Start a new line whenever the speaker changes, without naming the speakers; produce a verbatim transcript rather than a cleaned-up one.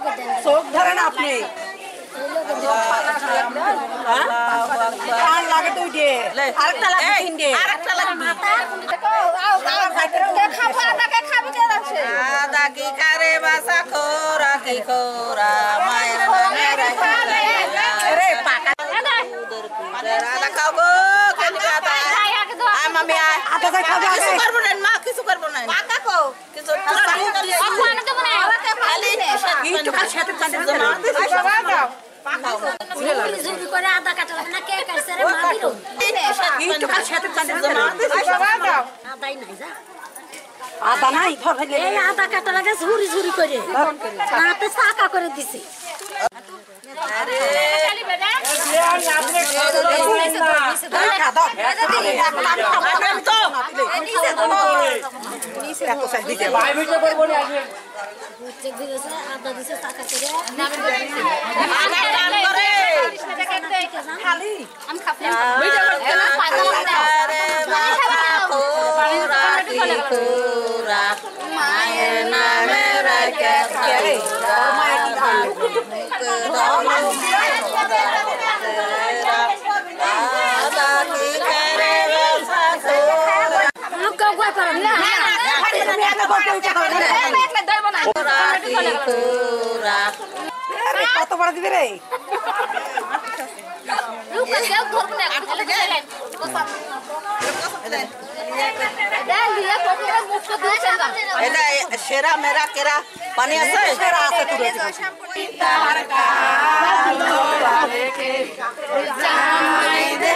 চোখ ধরেন আপনি কান লাগে দুইটে আরেকটা লাগে তিনটে আরেকটা লাগবে
আদা কি খারে বাসা খোরা কি খোরা মায়ের রে পাকা আদা খাও গো কেন আদা আয় মামি আয়
আদা খাও
কিছু করবো না মা কিছু করবো না পাকা কো কিছু অপমানে তো মনে আমাকে খালি
একটু কাছে সাথে কাঁদে জমা দাও পাকাও
জুরি করে আদা কাটা লাগে না কে কাটছে রে মাদিরো
একটু কাছে সাথে কাঁদে জমা দাও
আদাই নাই যা
আদা নাই ধর
এই আদা কাটা লাগে ঝুরি ঝুরি করে হাতে সাকা করে দিছে
আরে
আদা দিছে সাকা করে
খালি
আমি খাবো
মায়ের নামে রাখে
লোক কই পারো না
কত বড় দিবে রে
লোক কেউ ধরবে না
এটা সেরা মেরা কেরা পানি আছে
সেরা আছে তুলে
তার কাল রেখে জানাই দে